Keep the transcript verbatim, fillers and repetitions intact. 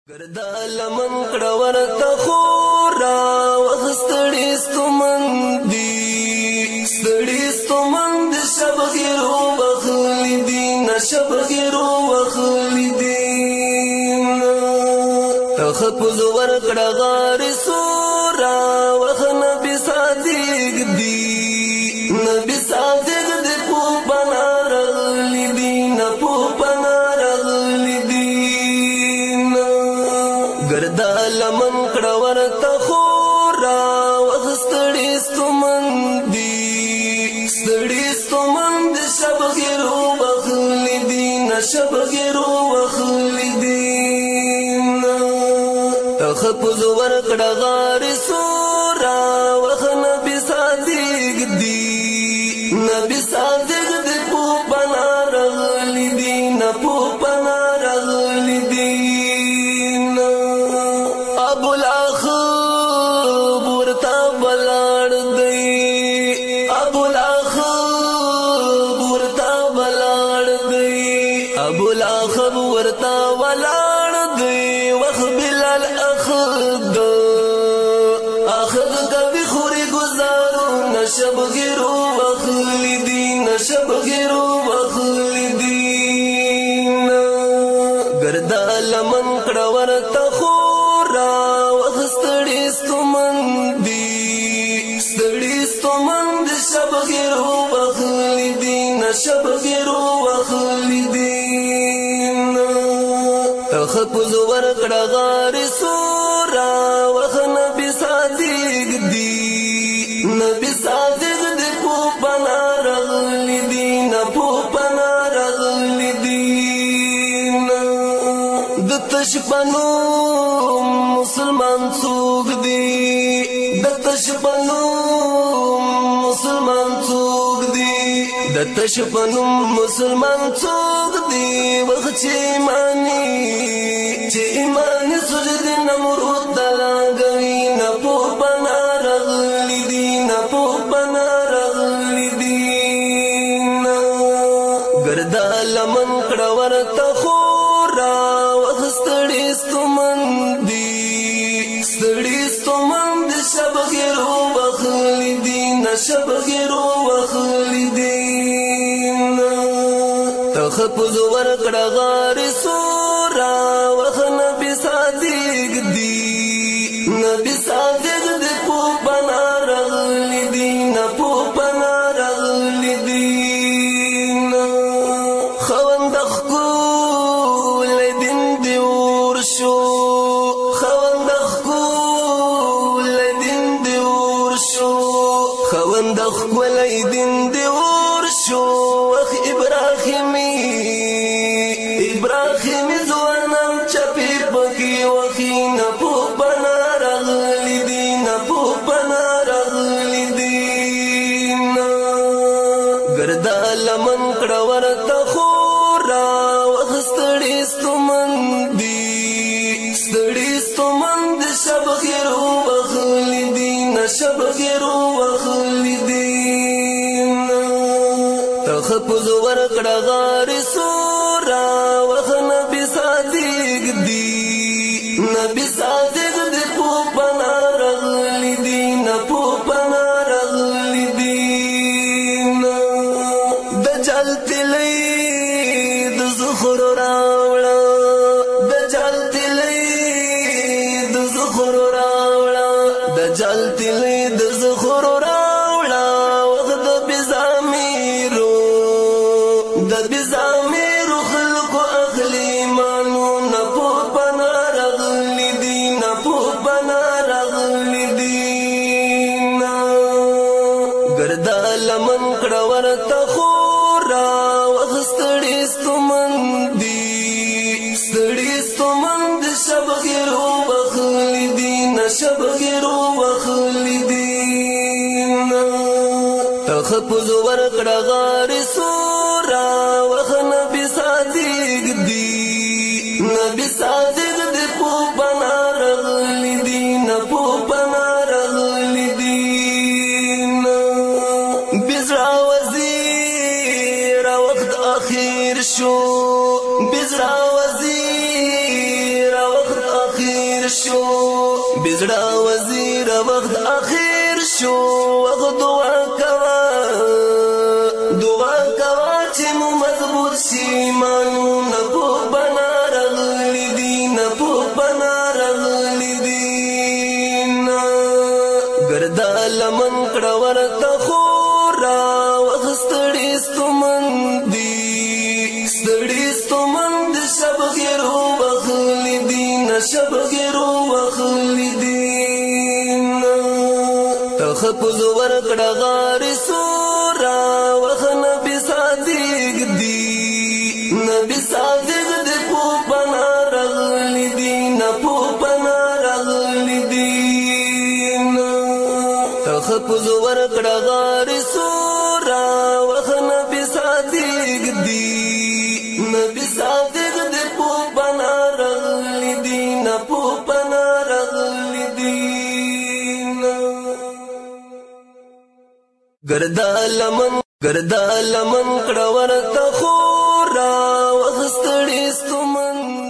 ګردا لمن کړه ورته خورا وغستړې ستومن دي ستړې ستومن د شب غیرو وخلی دي نه شب غیرو وخلی دي تخپل ور کړه غار سورا وخنه به صادق دي نبی صادق د په بنا رغلی دي نه په بنا رغلی دي ګردا لمن کړه ورته خورا وغستړې ستومن دي ستړې ستومن د شب غیرو وخلی دي نه شب غیرو وخلی دي تخپل ور کړه غار سورا وخنه به صادق دي نبی صادق د په بنا رغلی دي نه په بنا رغلی دي ابوالآخب ورتا ولاړ دی وخ بلال اخد اخد کوي خوري گزارو نشب غیرو وخلی دی نشب غیرو وخلی دی ګردا لمن کړه ورتا خورا وغستړې ستومن دي ستړې ستومن د شب غیرو وخلی دی نشب غیرو وخلی دی تخپل ور کړه غار سورا وخنه به صادق دي نبی صادق د په بنا رغلی دي نه په بنا رغلی دي د تشبنو مسلمان څوک دي د تشبنو مسلمان څوک دي د تشبنو مسلمان څوک دي وخت چې مانی چې ایمان سجد نمرود دلاغوی نه په بنا رغلی دي نه په بنا رغلی دي ګردا لمن کړه ورته خورا وغستړې ستومن دي ستړې ستومن د شب غیرو وخلی دي نه شب غیرو وخلی دي تخپل ور کړه غار سورا وخنه به صادق دي نبی صادق د په بنا رغلی دي نه په بنا رغلی دي خوند خکول دین دی ورشو خوند خکول دین دی ورشو خوند خکول دین دی ورشو وخ ابراهیمی ابراهیمی زوانم چپی پکی وخی نه په بنا رغلی دي نه په بنا رغلی دي ګردا لمن کړه ورته خورا وغستړې ستومن دي ستړې ستومن د شب غیرو وخلی دي نه شب غیرو وخلی دي تخپل ور کړه غار سورا وخنه به صادق دي نبی صادق د په بنا رغلی دي نه په بنا رغلی دي د جلتلی د زخر راوړه د جلتلی د زخر راوړه د جلتلی د زخر راوړه وخت بزامیرو د بزامیرو خلق اخلی مانو نه په بنا رغلی دي نه په بنا رغلی دي ګردا لمن کړه ورته خورا وغستړې ستومن دي ستړې ستومن د شب غیرو وخلی دي نه شب غیرو وخلی دي تخپل ور کړه غار سورا وخنه به صادق دي نبی صادق د په بنا رغلی دي نه په بنا رغلی دي بزرا وزیر وخت اخیر شو بزرا وزیر وخت شو بزړه وزیر وخت اخیر شو وخت دعا کوا دعا کوا چې مو مضبوط شي ایمانونه په بنا رغلي دي نه په بنا رغلي دي ګردا لمن کړه ورته خورا وخت ستړي ستومن دي ستړي ستومن د شب ګرو وخلي دي نه شب ګرو وخلي دي تخپز ورکړه غار سورا وخت نبي صادق دي نبي صادق د په بنا رغلي دي نه په بنا رغلي دي تخپز ورکړه غار سورا وخت نبي صادق دي نبي صادق د په بنا رغلي دي نه په بنا رغلي دي ګردا لمن ګردا لمن کړه ورته خورا وخت ستړي ستومن